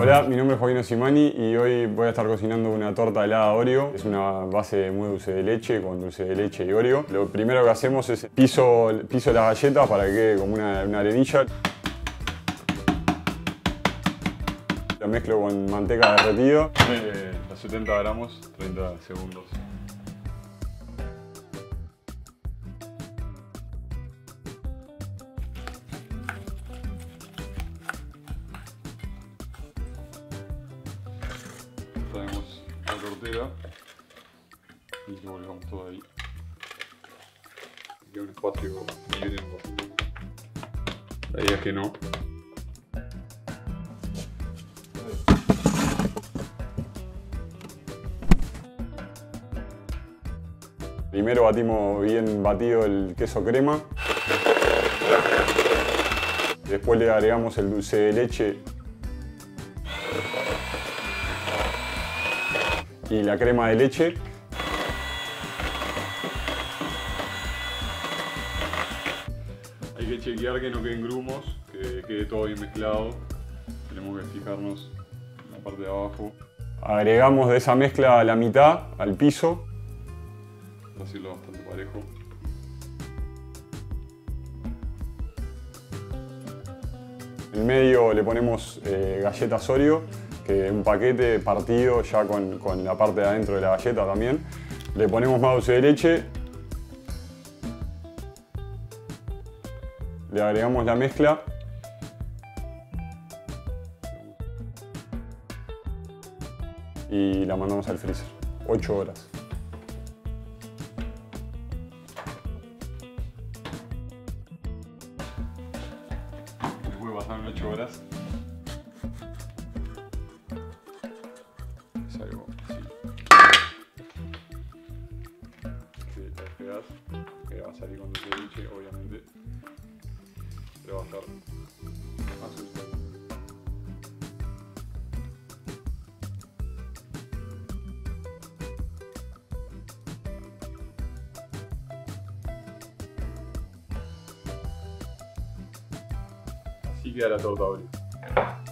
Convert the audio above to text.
Hola, mi nombre es Joaquín Osimani y hoy voy a estar cocinando una torta helada Oreo. Es una base muy dulce de leche, con dulce de leche y Oreo. Lo primero que hacemos es piso las galletas para que quede como una arenilla. La mezclo con manteca derretida. A 70 gramos, 30 segundos. Traemos la tortera y lo volvemos todo ahí. Queda un espacio libre. La idea es que no. Primero batimos bien batido el queso crema. Después le agregamos el dulce de leche y la crema de leche. Hay que chequear que no queden grumos, que quede todo bien mezclado. Tenemos que fijarnos en la parte de abajo. Agregamos de esa mezcla la mitad al piso, para hacerlo bastante parejo. En el medio le ponemos galletas Oreo, que es un paquete partido ya con la parte de adentro de la galleta también. Le ponemos más dulce de leche. Le agregamos la mezcla. Y la mandamos al freezer. 8 horas. Después pasaron 8 horas. Es algo así. Que la despegas, que va a salir con dulce de leche, obviamente. Pero va a estar azul. Así queda la torta Oreo.